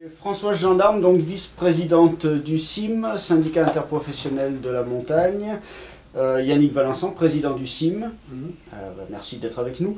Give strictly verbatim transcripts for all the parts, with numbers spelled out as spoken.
Françoise Gendarme, donc vice-présidente du C I M, syndicat interprofessionnel de la montagne. Euh, Yannick Valençon, président du C I M. Mmh. Euh, bah, merci d'être avec nous.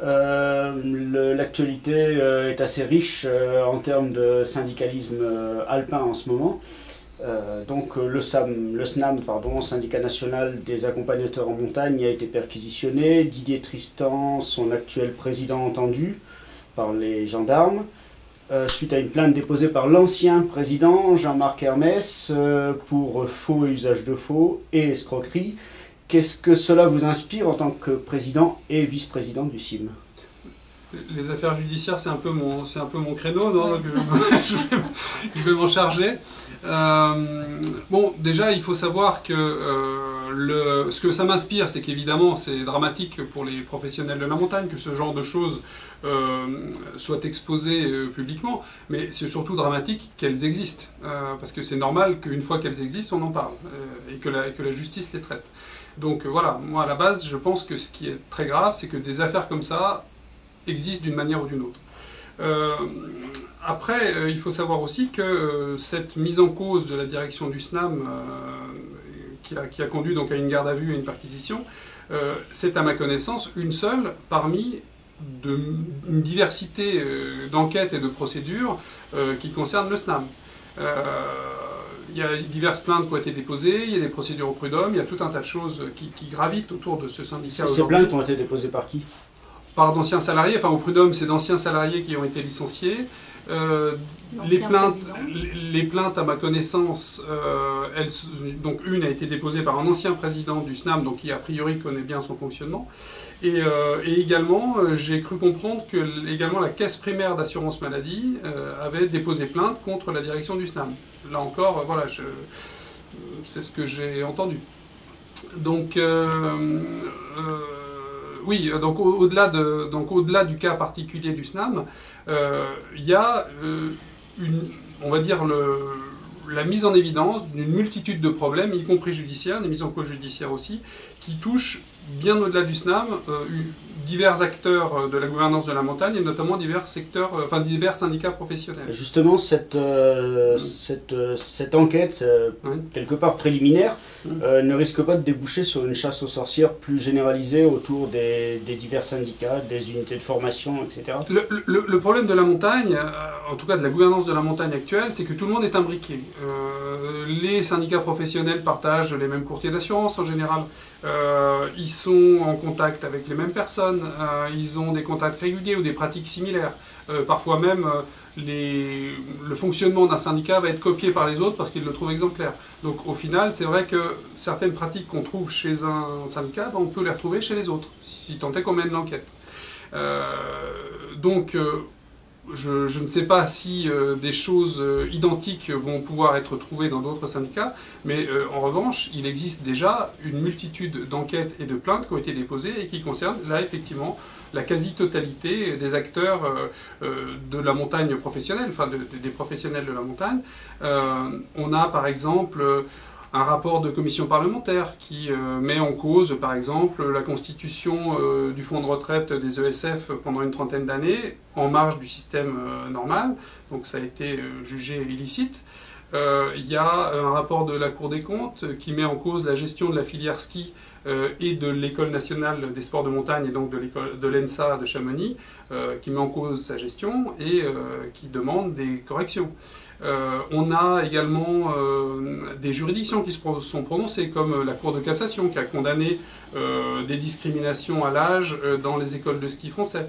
Euh, L'actualité euh, est assez riche euh, en termes de syndicalisme euh, alpin en ce moment. Euh, donc le, SAM, le SNAM, pardon, syndicat national des accompagnateurs en montagne, a été perquisitionné. Didier Tristan, son actuel président, entendu par les gendarmes. Euh, suite à une plainte déposée par l'ancien président Jean-Marc Hermès euh, pour faux et usage de faux et escroquerie. Qu'est-ce que cela vous inspire en tant que président et vice-président du C I M? Les affaires judiciaires, c'est un peu mon, c'est un peu mon créneau, non, donc je vais, je vais m'en charger. Euh, bon, déjà, il faut savoir que euh, le, ce que ça m'inspire, c'est qu'évidemment, c'est dramatique pour les professionnels de la montagne que ce genre de choses euh, soient exposées euh, publiquement, mais c'est surtout dramatique qu'elles existent, euh, parce que c'est normal qu'une fois qu'elles existent, on en parle, euh, et que la, que la justice les traite. Donc euh, voilà, moi à la base, je pense que ce qui est très grave, c'est que des affaires comme ça existe d'une manière ou d'une autre. Euh, après, euh, il faut savoir aussi que euh, cette mise en cause de la direction du SNAM, euh, qui, a, qui a conduit donc à une garde à vue et une perquisition, euh, c'est à ma connaissance une seule parmi de, une diversité euh, d'enquêtes et de procédures euh, qui concernent le SNAM. Euh, il y a diverses plaintes qui ont été déposées, il y a des procédures au prud'homme, il y a tout un tas de choses qui, qui gravitent autour de ce syndicat. Ces plaintes ont été déposées par qui ? Par d'anciens salariés, enfin au prud'homme c'est d'anciens salariés qui ont été licenciés. Euh, les, plaintes, les plaintes, à ma connaissance, euh, elles, donc une a été déposée par un ancien président du SNAM, donc qui a priori connaît bien son fonctionnement. Et, euh, et également, euh, j'ai cru comprendre que également la caisse primaire d'assurance maladie euh, avait déposé plainte contre la direction du SNAM. Là encore, euh, voilà, c'est ce que j'ai entendu. Donc, euh, euh, oui, donc au-delà de, donc au-delà du cas particulier du SNAM, euh, il y a euh, une, on va dire le, la mise en évidence d'une multitude de problèmes, y compris judiciaires, des mises en cause judiciaires aussi, qui touchent bien au-delà du SNAM euh, divers acteurs de la gouvernance de la montagne et notamment divers secteurs, euh, enfin divers syndicats professionnels. Justement, cette, euh, mmh. cette, euh, cette enquête, euh, oui. quelque part préliminaire, mmh. euh, ne risque pas de déboucher sur une chasse aux sorcières plus généralisée autour des, des divers syndicats, des unités de formation, et cetera. Le, le, le problème de la montagne, euh, en tout cas de la gouvernance de la montagne actuelle, c'est que tout le monde est imbriqué. Euh, les syndicats professionnels partagent les mêmes courtiers d'assurance en général. Euh, ils sont en contact avec les mêmes personnes, euh, ils ont des contacts réguliers ou des pratiques similaires. Euh, parfois même, euh, les, le fonctionnement d'un syndicat va être copié par les autres parce qu'ils le trouvent exemplaire. Donc au final, c'est vrai que certaines pratiques qu'on trouve chez un syndicat, ben, on peut les retrouver chez les autres, si tant est qu'on mène l'enquête. Euh, donc, euh, Je, je ne sais pas si euh, des choses euh, identiques vont pouvoir être trouvées dans d'autres syndicats, mais euh, en revanche, il existe déjà une multitude d'enquêtes et de plaintes qui ont été déposées et qui concernent, là, effectivement, la quasi-totalité des acteurs euh, euh, de la montagne professionnelle, enfin de, de, des professionnels de la montagne. Euh, on a, par exemple, un rapport de commission parlementaire qui euh, met en cause, par exemple, la constitution euh, du fonds de retraite des E S F pendant une trentaine d'années, en marge du système euh, normal, donc ça a été euh, jugé illicite. Euh, il y a un rapport de la Cour des comptes qui met en cause la gestion de la filière ski euh, et de l'École nationale des sports de montagne, et donc de l'école de l'ENSA de Chamonix, euh, qui met en cause sa gestion et euh, qui demande des corrections. Euh, on a également euh, des juridictions qui se sont prononcées, comme la Cour de cassation qui a condamné euh, des discriminations à l'âge euh, dans les écoles de ski français.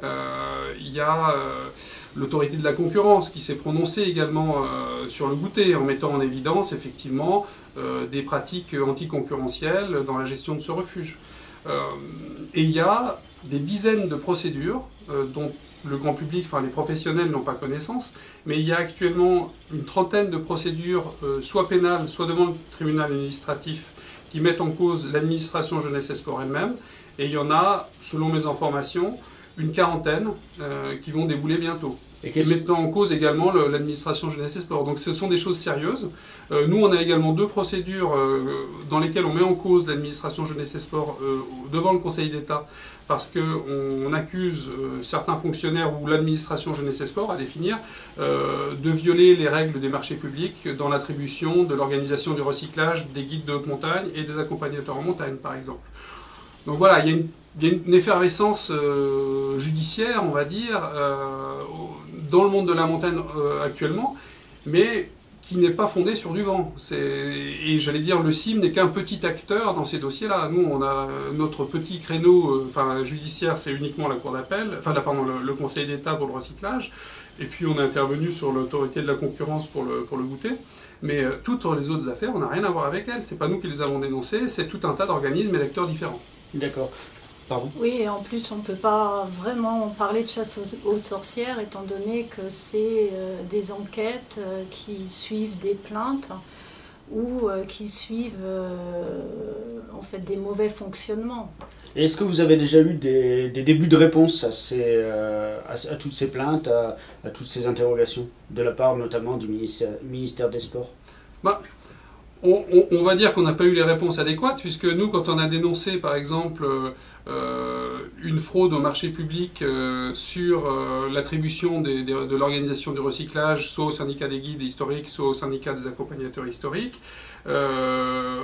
Euh, il y a euh, l'autorité de la concurrence qui s'est prononcée également euh, sur le goûter, en mettant en évidence effectivement euh, des pratiques anticoncurrentielles dans la gestion de ce refuge. Euh, et il y a des dizaines de procédures euh, dont le grand public, enfin les professionnels n'ont pas connaissance, mais il y a actuellement une trentaine de procédures, euh, soit pénales, soit devant le tribunal administratif, qui mettent en cause l'administration jeunesse et sport elle-même, et il y en a, selon mes informations, une quarantaine euh, qui vont débouler bientôt. et, et mettant en cause également l'administration jeunesse et sport. Donc ce sont des choses sérieuses. Euh, nous, on a également deux procédures euh, dans lesquelles on met en cause l'administration jeunesse et sport euh, devant le Conseil d'État, parce qu'on accuse euh, certains fonctionnaires ou l'administration jeunesse et sport, à définir, euh, de violer les règles des marchés publics dans l'attribution de l'organisation du recyclage des guides de haute montagne et des accompagnateurs en montagne, par exemple. Donc voilà, il y a une, il y a une effervescence euh, judiciaire, on va dire, euh, dans le monde de la montagne euh, actuellement, mais qui n'est pas fondée sur du vent. Et j'allais dire, le C I M n'est qu'un petit acteur dans ces dossiers-là. Nous, on a notre petit créneau euh, enfin, judiciaire, c'est uniquement la Cour d'appel, enfin, là, pardon, le, le Conseil d'État pour le recyclage, et puis on est intervenu sur l'autorité de la concurrence pour le, pour le goûter. Mais euh, toutes les autres affaires, on n'a rien à voir avec elles. C'est pas nous qui les avons dénoncées, c'est tout un tas d'organismes et d'acteurs différents. D'accord. Pardon. Oui, et en plus, on ne peut pas vraiment parler de chasse aux, aux sorcières, étant donné que c'est euh, des enquêtes euh, qui suivent des plaintes ou euh, qui suivent euh, en fait des mauvais fonctionnements. Et est-ce que vous avez déjà eu des, des débuts de réponse à, ces, euh, à, à toutes ces plaintes, à, à toutes ces interrogations, de la part notamment du ministère, ministère des Sports? Bah. On, on, on va dire qu'on n'a pas eu les réponses adéquates, puisque nous, quand on a dénoncé, par exemple, euh, une fraude au marché public euh, sur euh, l'attribution des, des, de l'organisation du recyclage, soit au syndicat des guides historiques, soit au syndicat des accompagnateurs historiques, euh,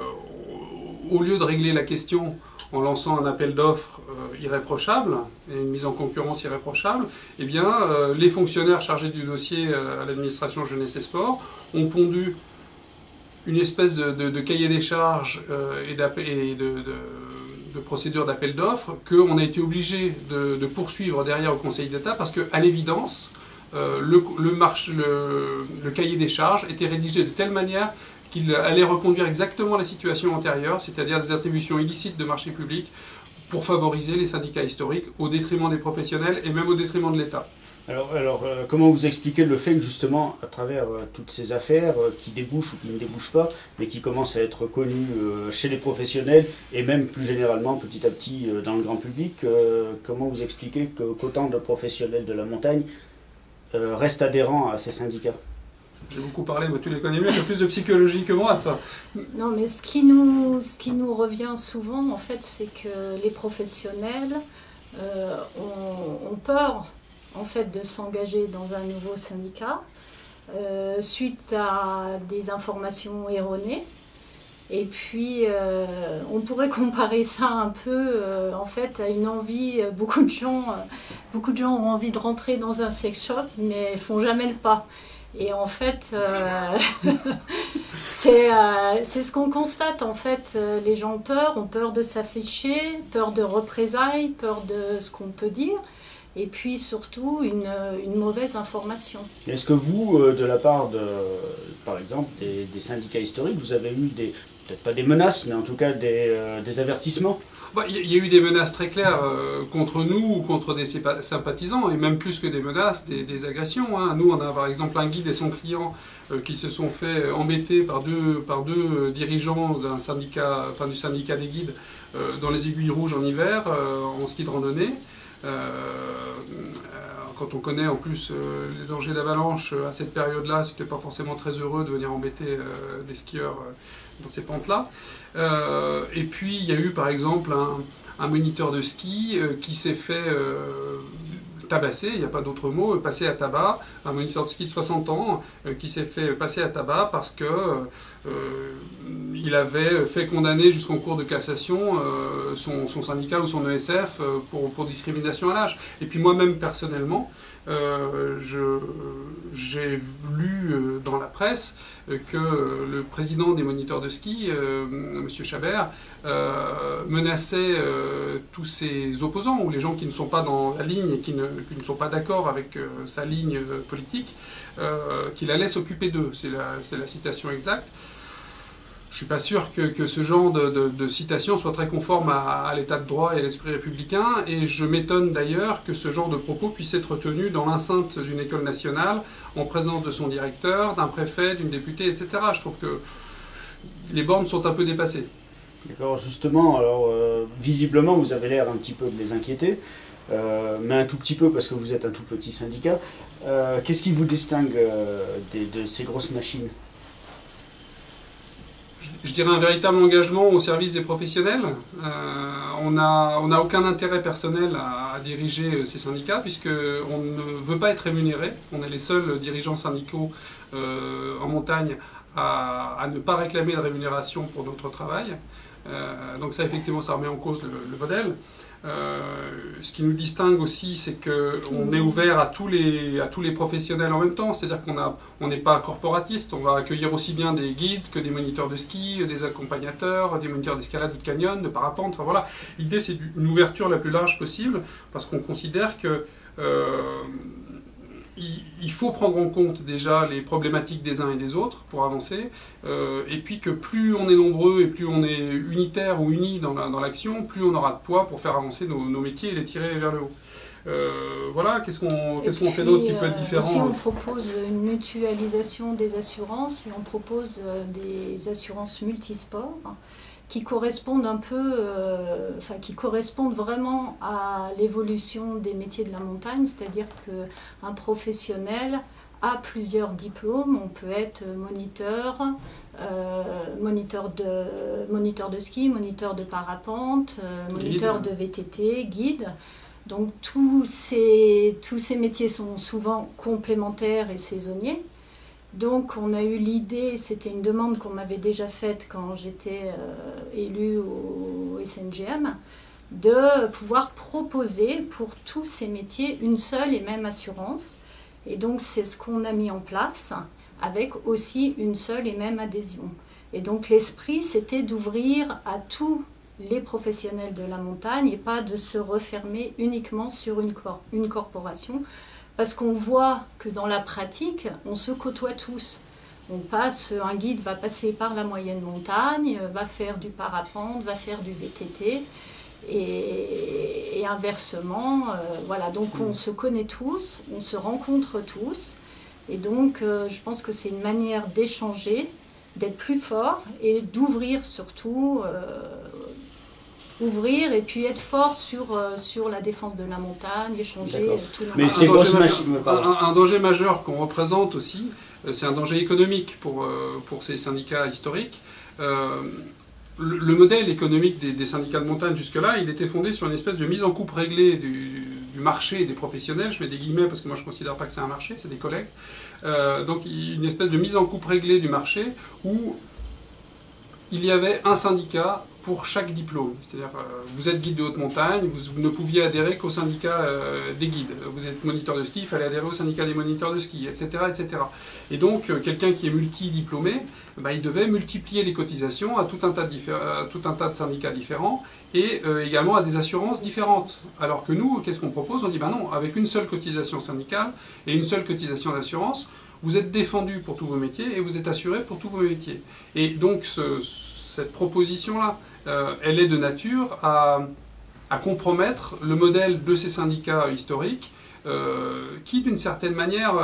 au lieu de régler la question en lançant un appel d'offres euh, irréprochable et une mise en concurrence irréprochable, eh bien, euh, les fonctionnaires chargés du dossier euh, à l'administration jeunesse et sport ont pondu une espèce de, de, de cahier des charges euh, et, et de, de, de procédure d'appel d'offres qu'on a été obligé de, de poursuivre derrière au Conseil d'État parce qu'à l'évidence, euh, le, le, marche, le, le cahier des charges était rédigé de telle manière qu'il allait reconduire exactement la situation antérieure, c'est-à-dire des attributions illicites de marché public pour favoriser les syndicats historiques au détriment des professionnels et même au détriment de l'État. Alors, alors euh, comment vous expliquez le fait que justement, à travers euh, toutes ces affaires euh, qui débouchent ou qui ne débouchent pas, mais qui commencent à être connues euh, chez les professionnels et même plus généralement petit à petit euh, dans le grand public, euh, comment vous expliquez que, qu'autant de professionnels de la montagne euh, restent adhérents à ces syndicats? J'ai beaucoup parlé, mais tu les connais mieux, tu as plus de psychologie que moi, toi. Non, mais ce qui nous, ce qui nous revient souvent, en fait, c'est que les professionnels euh, ont, ont peur en fait, de s'engager dans un nouveau syndicat euh, suite à des informations erronées. Et puis, euh, on pourrait comparer ça un peu euh, en fait, à une envie. Beaucoup de gens, euh, beaucoup de gens ont envie de rentrer dans un sex shop, mais ne font jamais le pas. Et en fait, euh, c'est euh, c'est ce qu'on constate. En fait, les gens ont peur, ont peur de s'afficher, peur de représailles, peur de ce qu'on peut dire. Et puis surtout une, une mauvaise information. Est-ce que vous, euh, de la part de, par exemple, des, des syndicats historiques, vous avez eu des, peut-être pas des menaces, mais en tout cas des, euh, des avertissements? Bah, y, y a eu des menaces très claires euh, contre nous ou contre des sympathisants, et même plus que des menaces, des, des agressions. Hein. Nous, on a par exemple un guide et son client euh, qui se sont fait embêter par deux, par deux dirigeants d'un syndicat, enfin, du syndicat des guides euh, dans les Aiguilles Rouges en hiver, euh, en ski de randonnée. Euh, quand on connaît en plus euh, les dangers d'avalanche à cette période-là, c'était pas forcément très heureux de venir embêter euh, des skieurs euh, dans ces pentes-là. Euh, et puis il y a eu par exemple un, un moniteur de ski euh, qui s'est fait euh, tabasser, il n'y a pas d'autre mot, passer à tabac, un moniteur de ski de soixante ans euh, qui s'est fait passer à tabac parce que euh, il avait fait condamner jusqu'en cour de cassation euh, son, son syndicat ou son E S F euh, pour, pour discrimination à l'âge. Et puis moi-même personnellement, euh, j'ai lu euh, dans la presse euh, que le président des moniteurs de ski, euh, M. Chabert, euh, menaçait euh, tous ses opposants ou les gens qui ne sont pas dans la ligne et qui ne, qui ne sont pas d'accord avec euh, sa ligne euh, politique, euh, qu'il allait s'occuper d'eux. C'est la, c'est la citation exacte. Je ne suis pas sûr que, que ce genre de, de, de citation soit très conforme à, à l'état de droit et à l'esprit républicain, et je m'étonne d'ailleurs que ce genre de propos puisse être tenu dans l'enceinte d'une école nationale, en présence de son directeur, d'un préfet, d'une députée, et cetera. Je trouve que les bornes sont un peu dépassées. D'accord, justement, alors euh, visiblement vous avez l'air un petit peu de les inquiéter, euh, mais un tout petit peu parce que vous êtes un tout petit syndicat. Euh, Qu'est-ce qui vous distingue euh, des, de ces grosses machines? Je dirais un véritable engagement au service des professionnels. Euh, on n'a on n'a aucun intérêt personnel à, à diriger ces syndicats puisqu'on ne veut pas être rémunéré. On est les seuls dirigeants syndicaux euh, en montagne à, à ne pas réclamer de rémunération pour notre travail. Euh, donc ça, effectivement, ça remet en cause le, le modèle. Euh, ce qui nous distingue aussi, c'est qu'on est ouvert à tous les, à tous les professionnels en même temps, c'est-à-dire qu'on a, on n'est pas corporatiste, on va accueillir aussi bien des guides que des moniteurs de ski, des accompagnateurs, des moniteurs d'escalade ou de canyon, de parapente, enfin voilà. L'idée, c'est une ouverture la plus large possible, parce qu'on considère que euh, il faut prendre en compte déjà les problématiques des uns et des autres pour avancer, euh, et puis que plus on est nombreux et plus on est unitaire ou unis dans l'action, la, dans plus on aura de poids pour faire avancer nos, nos métiers et les tirer vers le haut. Euh, voilà, qu'est-ce qu'on qu'est-ce qu'on fait d'autre qui peut être différent? Aussi, on propose une mutualisation des assurances et on propose des assurances multisports qui correspondent un peu, euh, enfin qui correspondent vraiment à l'évolution des métiers de la montagne, c'est-à-dire qu'un professionnel a plusieurs diplômes. On peut être moniteur, euh, moniteur, de, moniteur de ski, moniteur de parapente, euh, moniteur de V T T, guide. Donc tous ces, tous ces métiers sont souvent complémentaires et saisonniers. Donc on a eu l'idée, c'était une demande qu'on m'avait déjà faite quand j'étais euh, élue au S N G M, de pouvoir proposer pour tous ces métiers une seule et même assurance. Et donc c'est ce qu'on a mis en place, avec aussi une seule et même adhésion. Et donc l'esprit, c'était d'ouvrir à tous les professionnels de la montagne et pas de se refermer uniquement sur une, cor une corporation. Parce qu'on voit que dans la pratique, on se côtoie tous. On passe, un guide va passer par la moyenne montagne, va faire du parapente, va faire du V T T, et, et inversement, euh, voilà. Donc on se connaît tous, on se rencontre tous, et donc euh, je pense que c'est une manière d'échanger, d'être plus fort et d'ouvrir surtout. Euh, ouvrir et puis être fort sur, euh, sur la défense de la montagne, échanger euh, tout le Mais monde. c'est un, danger machine, majeur, un, un danger majeur qu'on représente aussi, euh, c'est un danger économique pour, euh, pour ces syndicats historiques. Euh, le, le modèle économique des, des syndicats de montagne jusque-là, il était fondé sur une espèce de mise en coupe réglée du, du marché des professionnels, je mets des guillemets parce que moi je ne considère pas que c'est un marché, c'est des collègues. Euh, donc une espèce de mise en coupe réglée du marché où il y avait un syndicat pour chaque diplôme. C'est-à-dire, euh, vous êtes guide de haute montagne, vous ne pouviez adhérer qu'au syndicat euh, des guides. Vous êtes moniteur de ski, il fallait adhérer au syndicat des moniteurs de ski, et cetera et cetera. Et donc, euh, quelqu'un qui est multi-diplômé, bah, il devait multiplier les cotisations à tout un tas de, à tout un tas de syndicats différents et euh, également à des assurances différentes. Alors que nous, qu'est-ce qu'on propose? On dit, bah non, avec une seule cotisation syndicale et une seule cotisation d'assurance, vous êtes défendu pour tous vos métiers et vous êtes assuré pour tous vos métiers. Et donc, ce, cette proposition-là, Euh, elle est de nature à, à compromettre le modèle de ces syndicats historiques euh, qui, d'une certaine manière,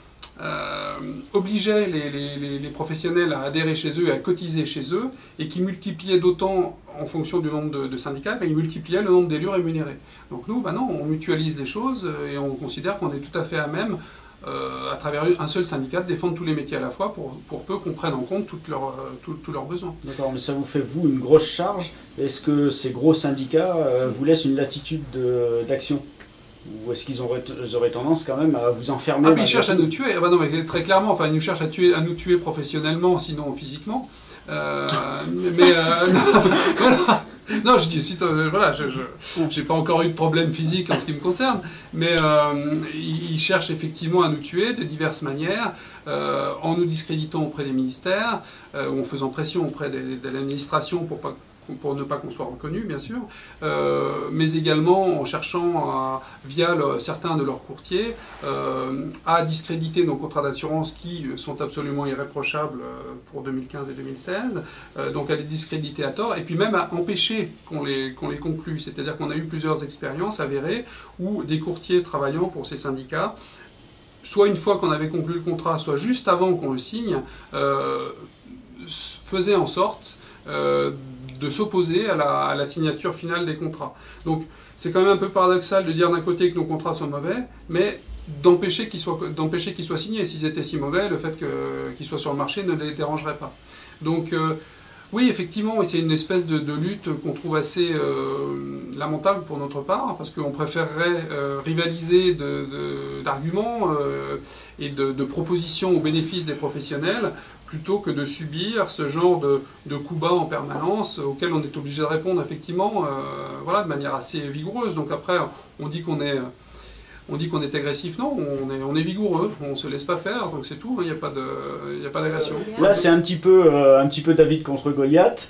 euh, obligeaient les, les, les professionnels à adhérer chez eux et à cotiser chez eux, et qui multipliaient d'autant, en fonction du nombre de, de syndicats, ben, ils multipliaient le nombre d'élus rémunérés. Donc nous, ben non, on mutualise les choses et on considère qu'on est tout à fait à même, Euh, à travers un seul syndicat, de défendre tous les métiers à la fois pour, pour peu qu'on prenne en compte toutes leurs, euh, tout, tous leurs besoins. D'accord, mais ça vous fait, vous, une grosse charge. Est-ce que ces gros syndicats euh, vous laissent une latitude d'action? Ou est-ce qu'ils auraient, auraient tendance quand même à vous enfermer? Ah, mais ils cherchent à nous tuer. Ah, bah non, mais très clairement, enfin, ils nous cherchent à, tuer, à nous tuer professionnellement, sinon physiquement. Euh, mais euh, non, voilà. Non, je dis, si, euh, voilà, je n'ai pas encore eu de problème physique en ce qui me concerne, mais euh, ils cherchent effectivement à nous tuer de diverses manières, euh, en nous discréditant auprès des ministères, euh, ou en faisant pression auprès de, de l'administration pour, pas, pour ne pas qu'on soit reconnu, bien sûr, euh, mais également en cherchant, à, via le, certains de leurs courtiers, euh, à discréditer nos contrats d'assurance qui sont absolument irréprochables pour deux mille quinze et deux mille seize, euh, donc à les discréditer à tort, et puis même à empêcher qu'on les, qu'on les conclue. C'est-à-dire qu'on a eu plusieurs expériences avérées où des courtiers travaillant pour ces syndicats, soit une fois qu'on avait conclu le contrat, soit juste avant qu'on le signe, euh, faisaient en sorte euh, de s'opposer à la, à la signature finale des contrats. Donc c'est quand même un peu paradoxal de dire d'un côté que nos contrats sont mauvais, mais d'empêcher qu'ils soient, d'empêcher qu'ils soient signés. S'ils étaient si mauvais, le fait que, qu'ils soient sur le marché ne les dérangerait pas. Donc euh, oui, effectivement, c'est une espèce de, de lutte qu'on trouve assez euh, lamentable pour notre part, parce qu'on préférerait euh, rivaliser d'arguments euh, et de, de propositions au bénéfice des professionnels, plutôt que de subir ce genre de, de coups bas en permanence, auxquels on est obligé de répondre effectivement euh, voilà, de manière assez vigoureuse. Donc après, on dit qu'on est... On dit qu'on est agressif, non, on est, on est vigoureux, on ne se laisse pas faire, donc c'est tout, il n'y a pas d'agression. Là, c'est un petit peu, euh, un petit peu David contre Goliath.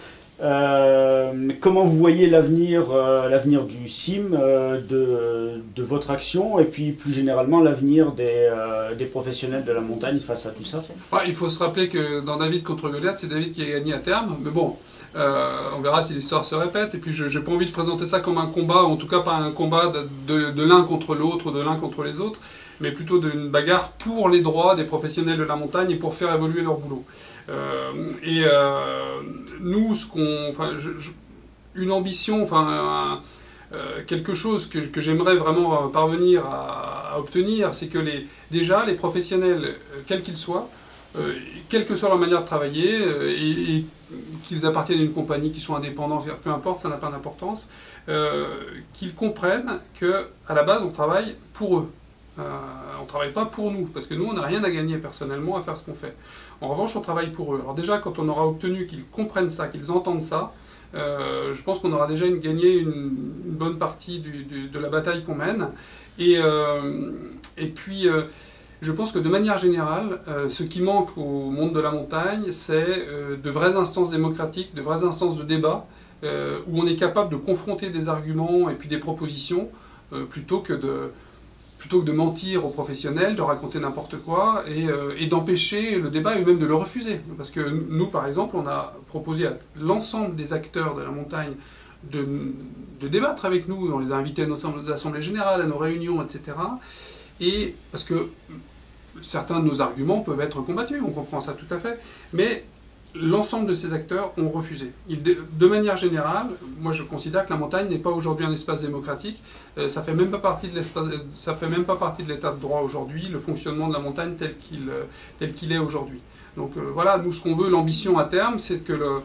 Euh, comment vous voyez l'avenir euh, l'avenir du C I M, euh, de, de votre action, et puis plus généralement l'avenir des, euh, des professionnels de la montagne face à tout ça? Ah, il faut se rappeler que dans David contre Goliath, c'est David qui a gagné à terme, mais bon... Euh, on verra si l'histoire se répète, et puis je n'ai pas envie de présenter ça comme un combat, en tout cas pas un combat de, de, de l'un contre l'autre, de l'un contre les autres, mais plutôt d'une bagarre pour les droits des professionnels de la montagne et pour faire évoluer leur boulot. Euh, et euh, nous, ce qu'on, enfin, je, je, une ambition, enfin, un, euh, quelque chose que, que j'aimerais vraiment parvenir à, à obtenir, c'est que les, déjà les professionnels, quels qu'ils soient, euh, quelle que soit leur manière de travailler, euh, et, et qu'ils appartiennent à une compagnie, qu'ils soient indépendants, peu importe, ça n'a pas d'importance, euh, qu'ils comprennent qu'à la base, on travaille pour eux. Euh, on ne travaille pas pour nous, parce que nous, on n'a rien à gagner personnellement à faire ce qu'on fait. En revanche, on travaille pour eux. Alors déjà, quand on aura obtenu qu'ils comprennent ça, qu'ils entendent ça, euh, je pense qu'on aura déjà une, gagné une, une bonne partie du, du, de la bataille qu'on mène. Et, euh, et puis... Euh, Je pense que de manière générale, euh, ce qui manque au monde de la montagne, c'est euh, de vraies instances démocratiques, de vraies instances de débat, euh, où on est capable de confronter des arguments et puis des propositions, euh, plutôt que de, plutôt que de mentir aux professionnels, de raconter n'importe quoi, et, euh, et d'empêcher le débat et même de le refuser. Parce que nous, par exemple, on a proposé à l'ensemble des acteurs de la montagne de, de débattre avec nous, on les a invités à nos, nos assemblées générales, à nos réunions, et cetera. Et parce que certains de nos arguments peuvent être combattus, on comprend ça tout à fait, mais l'ensemble de ces acteurs ont refusé. Ils, de manière générale, moi je considère que la montagne n'est pas aujourd'hui un espace démocratique, euh, ça fait même pas partie de l'espace, ça fait même pas partie de l'état de droit aujourd'hui, le fonctionnement de la montagne tel qu'il euh, tel qu'il est aujourd'hui. Donc euh, voilà, nous ce qu'on veut, l'ambition à terme, c'est que le,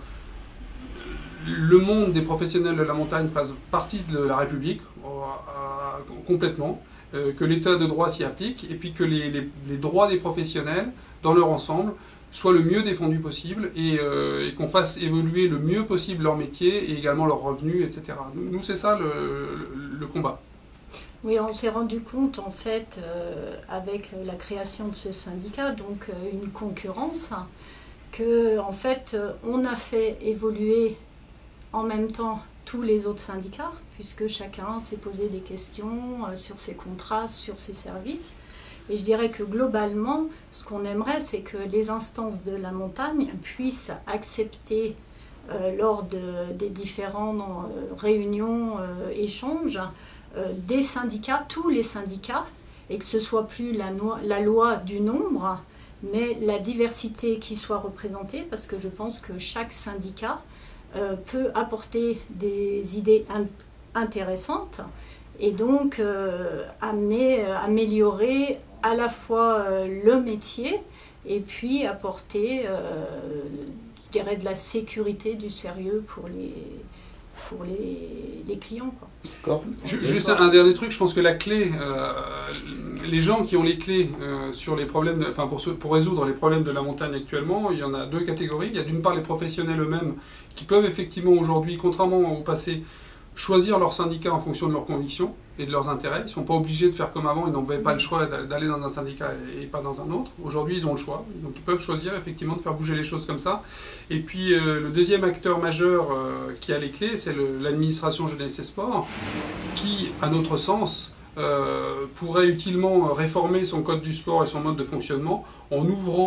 le monde des professionnels de la montagne fasse partie de la République, euh, euh, complètement, euh, que l'état de droit s'y applique, et puis que les, les, les droits des professionnels, dans leur ensemble, soient le mieux défendus possible, et, euh, et qu'on fasse évoluer le mieux possible leur métier, et également leurs revenus, et cetera. Nous, c'est ça le, le, le combat. Oui, on s'est rendu compte, en fait, euh, avec la création de ce syndicat, donc euh, une concurrence, que, en fait, euh, on a fait évoluer en même temps tous les autres syndicats, puisque chacun s'est posé des questions euh, sur ses contrats, sur ses services. Et je dirais que globalement, ce qu'on aimerait, c'est que les instances de la montagne puissent accepter, euh, lors de, des différentes euh, réunions, euh, échanges, euh, des syndicats, tous les syndicats, et que ce ne soit plus la, no la loi du nombre, mais la diversité qui soit représentée, parce que je pense que chaque syndicat euh, peut apporter des idées in intéressantes, et donc euh, amener, euh, améliorer à la fois euh, le métier et puis apporter, euh, je dirais, de la sécurité, du sérieux pour les, pour les, les clients, quoi. Juste un dernier truc, je pense que la clé, euh, les gens qui ont les clés euh, sur les problèmes, de, enfin pour, pour résoudre les problèmes de la montagne actuellement, il y en a deux catégories. Il y a d'une part les professionnels eux-mêmes qui peuvent effectivement aujourd'hui, contrairement au passé, choisir leur syndicat en fonction de leurs convictions et de leurs intérêts. Ils ne sont pas obligés de faire comme avant, ils n'avaient pas le choix d'aller dans un syndicat et pas dans un autre. Aujourd'hui, ils ont le choix, donc ils peuvent choisir effectivement de faire bouger les choses comme ça. Et puis euh, le deuxième acteur majeur euh, qui a les clés, c'est l'administration jeunesse et sport, qui, à notre sens, euh, pourrait utilement réformer son code du sport et son mode de fonctionnement en ouvrant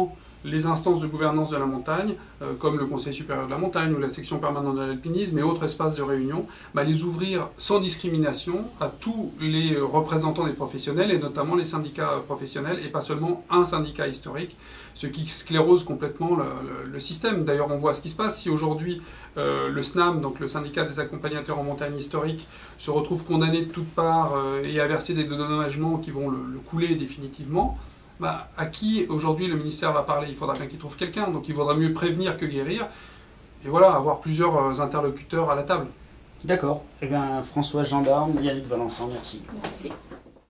les instances de gouvernance de la montagne, euh, comme le Conseil supérieur de la montagne ou la section permanente de l'alpinisme et autres espaces de réunion, bah, les ouvrir sans discrimination à tous les représentants des professionnels et notamment les syndicats professionnels et pas seulement un syndicat historique, ce qui sclérose complètement le, le, le système. D'ailleurs, on voit ce qui se passe. Si aujourd'hui euh, le S N A M, donc le syndicat des accompagnateurs en montagne historique, se retrouve condamné de toutes parts euh, et à verser des dédommagements qui vont le, le couler définitivement, bah, à qui aujourd'hui le ministère va parler? Il faudra bien qu'il trouve quelqu'un, donc il vaudra mieux prévenir que guérir, et voilà, avoir plusieurs interlocuteurs à la table. D'accord. Eh bien, François Gendarme, Yannick Valençon, merci. Merci.